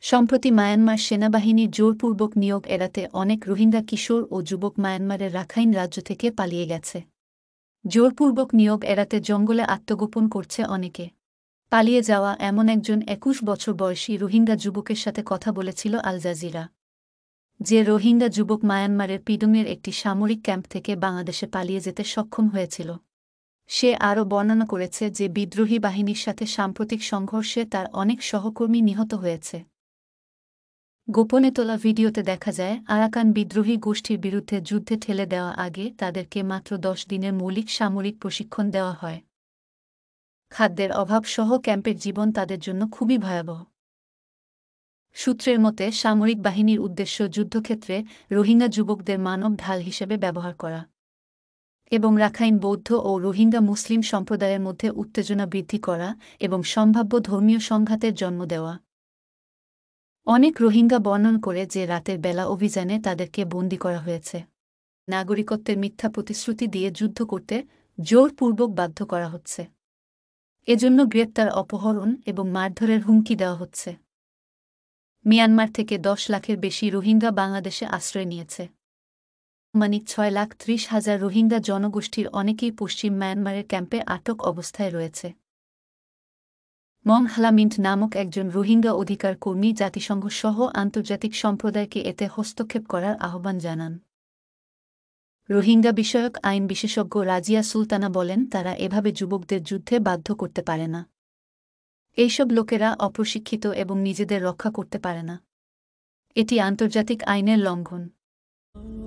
সম্প্রতি মায়ানমার সেনাবাহিনীর জোরপূর্বক নিয়োগ এড়াতে অনেক রোহিঙ্গা কিশোর ও যুবক মায়ানমারের রাখাইন রাজ্য থেকে পালিয়ে গেছে। জোরপূর্বক নিয়োগ এড়াতে জঙ্গলে আত্মগোপন করছে অনেকে। পালিয়ে যাওয়া এমন একজন ২১ বছর বয়সী রোহিঙ্গা যুবকের সাথে কথা বলেছিল আল জাজিরা। যে রোহিঙ্গা যুবক মায়ানমারের পিডংয়ের একটি সামরিক ক্যাম্প থেকে বাংলাদেশে পালিয়ে যেতে সক্ষম হয়েছিল। সে আরও বর্ণনা করেছে যে বিদ্রোহী বাহিনীর সাথে সাম্প্রতিক সংঘর্ষে তার অনেক সহকর্মী নিহত হয়েছে। গোপনে তোলা ভিডিওতে দেখা যায় আরাকান বিদ্রোহী গোষ্ঠীর বিরুদ্ধে যুদ্ধে ঠেলে দেওয়া আগে তাদেরকে মাত্র ১০ দিনের মৌলিক সামরিক প্রশিক্ষণ দেওয়া হয়। খাদ্যের অভাবসহ ক্যাম্পের জীবন তাদের জন্য খুবই ভয়াবহ। সূত্রের মতে সামরিক বাহিনীর উদ্দেশ্য যুদ্ধক্ষেত্রে রোহিঙ্গা যুবকদের মানব ঢাল হিসেবে ব্যবহার করা এবং রাখাইন বৌদ্ধ ও রোহিঙ্গা মুসলিম সম্প্রদায়ের মধ্যে উত্তেজনা বৃদ্ধি করা এবং সম্ভাব্য ধর্মীয় সংঘাতের জন্ম দেওয়া। অনেক রোহিঙ্গা বর্ণনা করে যে রাতের বেলা অভিযানে তাদেরকে বন্দী করা হয়েছে। নাগরিকত্বের মিথ্যা প্রতিশ্রুতি দিয়ে যুদ্ধ করতে জোরপূর্বক বাধ্য করা হচ্ছে। এজন্য গ্রেপ্তার, অপহরণ এবং মারধরের হুমকি দেওয়া হচ্ছে। মিয়ানমার থেকে ১০ লাখের বেশি রোহিঙ্গা বাংলাদেশে আশ্রয় নিয়েছে। আনুমানিক ৬,৩০,০০০ রোহিঙ্গা জনগোষ্ঠীর অনেকেই পশ্চিম মায়ানমারের ক্যাম্পে আটক অবস্থায় রয়েছে। মং হালামিন্ট নামক একজন রোহিঙ্গা অধিকার কর্মী জাতিসংঘ সহ আন্তর্জাতিক সম্প্রদায়কে এতে হস্তক্ষেপ করার আহ্বান জানান। রোহিঙ্গা বিষয়ক আইন বিশেষজ্ঞ রাজিয়া সুলতানা বলেন, তারা এভাবে যুবকদের যুদ্ধে বাধ্য করতে পারে না। এইসব লোকেরা অপ্রশিক্ষিত এবং নিজেদের রক্ষা করতে পারে না। এটি আন্তর্জাতিক আইনের লঙ্ঘন।